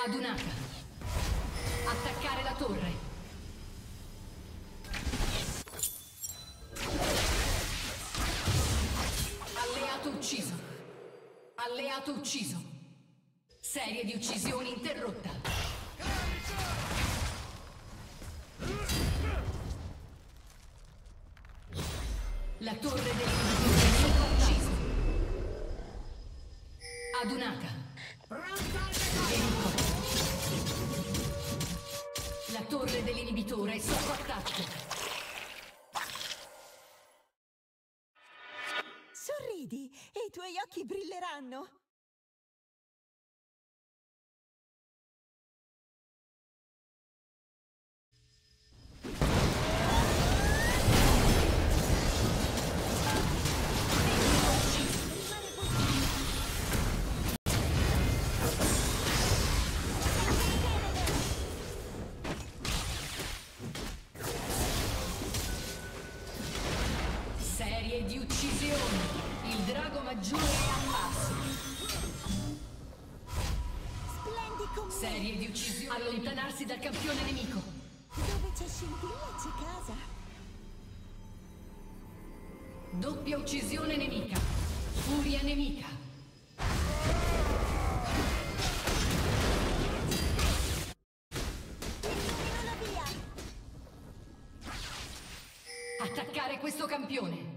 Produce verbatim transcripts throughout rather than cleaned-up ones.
Adunata. Attaccare la torre. Alleato ucciso. Alleato ucciso. Serie di uccisioni interrotta. La torre dell'invisione è ucciso. Adunata. La torre dell'inibitore è sotto attacco. Sorridi e i tuoi occhi brilleranno. Di uccisioni. Il drago maggiore è al massimo. Splendi con me. Serie di uccisioni. Allontanarsi dal campione nemico. Dove c'è scintilla c'è casa. Doppia uccisione nemica. Furia nemica. Illumino la via. Attaccare questo campione.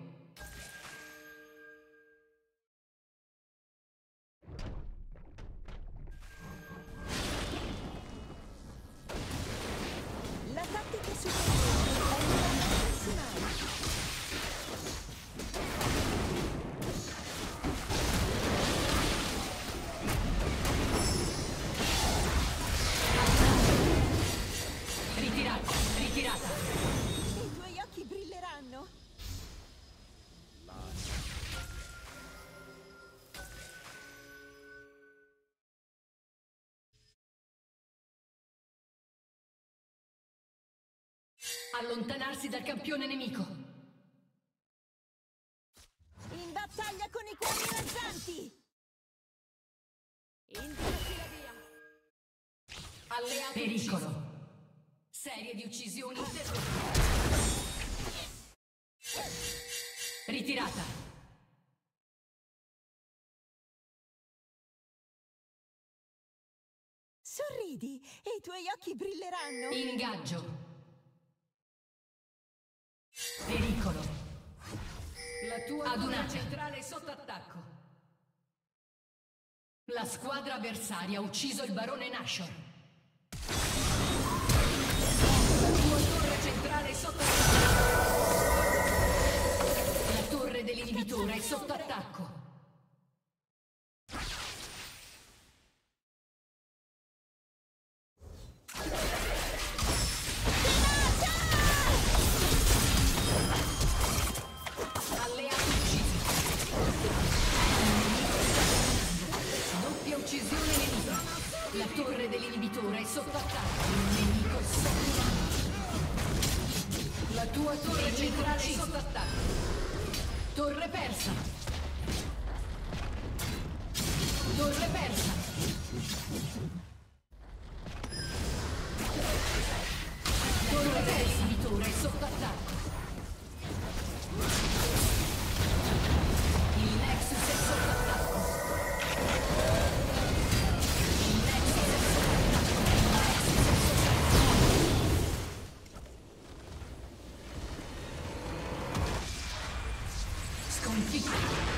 Allontanarsi dal campione nemico. In battaglia con i cuori razzanti. Indirizzi la via. Alleato pericolo. Ucciso. Serie di uccisioni interrotte. Ritirata. Sorridi e i tuoi occhi brilleranno. Ingaggio. Pericolo. La tua adunata centrale è sotto attacco. La squadra avversaria ha ucciso il barone Nashor. La tua torre centrale è sotto attacco. La torre dell'inibitore è sotto attacco. La torre dell'inibitore è sotto attacco. Il nemico sotto. La tua torre centrale è sotto attacco. Torre persa. Torre persa. Torre dell'inibitore è sotto attacco. Il Nexus è sotto attacco. Sconfitta.